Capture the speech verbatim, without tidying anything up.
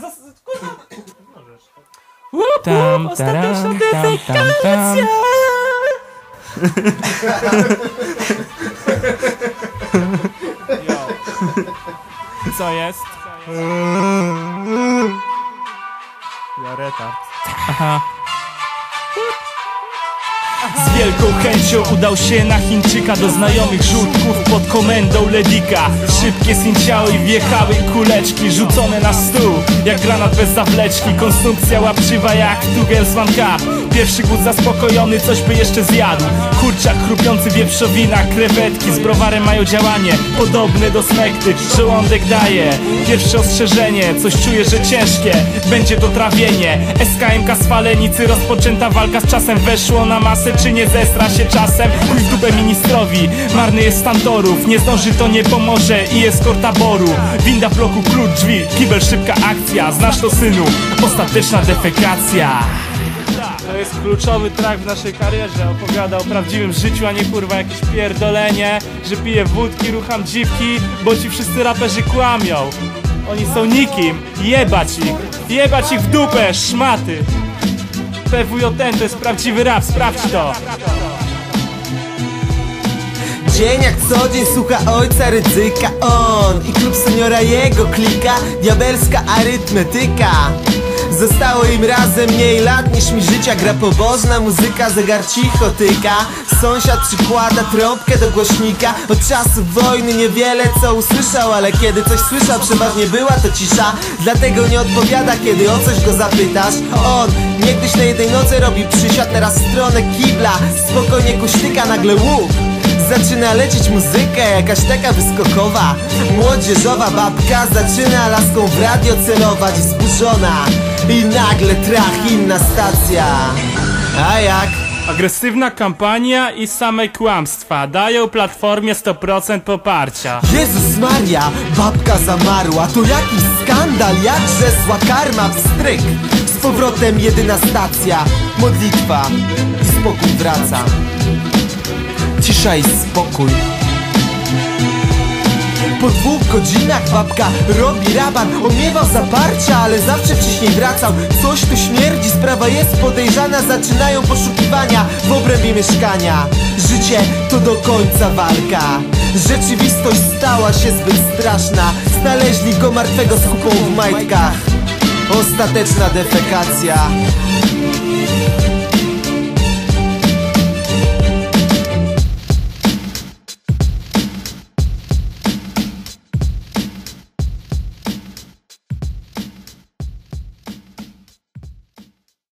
kurwa... Tam, ostateczna defekacja! Co jest? Ja retard. Aha. Z wielką chęcią udał się na Chińczyka, do znajomych żółtków pod komendą Ledika. Szybkie znieciały i wjechały kuleczki rzucone na stół jak granat bez zawleczki. Konsumpcja łapczywa jak Two Girls One Cup. Pierwszy głód zaspokojony, coś by jeszcze zjadł. Kurczak chrupiący, wieprzowina, krewetki z browarem mają działanie podobne do smekty. Żołądek daje pierwsze ostrzeżenie, coś czuję, że ciężkie będzie to trawienie. S K M K z Falenicy, rozpoczęta walka z czasem. Weszło na masę, czy nie zestra się czasem? Chuj w dupę ministrowi, marny jest stan torów. Nie zdąży, to nie pomoże i eskort taboru. Winda w bloku, klucz drzwi, kibel, szybka akcja. Znasz to, synu, ostateczna defekacja. To jest kluczowy track w naszej karierze. Opowiada o prawdziwym życiu, a nie kurwa jakieś pierdolenie, że piję wódki, rucham dziwki, bo ci wszyscy raperzy kłamią. Oni są nikim, jebać ich, jebać ich w dupę, szmaty. P W J N to jest prawdziwy rap, sprawdź to. Dzień jak co dzień słucha ojca Rydzyka. On i klub seniora jego klika. Diabelska arytmetyka. Zostało im razem mniej lat niż mi życia. Gra pobożna muzyka, zegar cicho tyka. Sąsiad przykłada trąbkę do głośnika. Od czasów wojny niewiele co usłyszał, ale kiedy coś słyszał, przeważnie była to cisza. Dlatego nie odpowiada, kiedy o coś go zapytasz. On niegdyś na jednej nodze robi przysiad, teraz w stronę kibla spokojnie kuśtyka, nagle łuk. Zaczyna lecieć muzyka, jakaś taka wyskokowa. Młodzieżowa babka zaczyna laską w radio celować, wzburzona. I nagle trach, inna stacja. A jak? Agresywna kampania i same kłamstwa dają platformie sto procent poparcia. Jezus Maria, babka zamarła. To jakiś skandal, jakże zła karma, wstryk. Z powrotem jedyna stacja. Modlitwa i spokój wraca. Cisza i spokój. Po dwóch godzinach babka robi raban. On miewał zaparcia, ale zawsze wcześniej wracał. Coś tu śmierdzi, sprawa jest podejrzana. Zaczynają poszukiwania w obrębie mieszkania. Życie to do końca walka. Rzeczywistość stała się zbyt straszna. Znaleźli go martwego z kupą w majtkach. Ostateczna defekacja.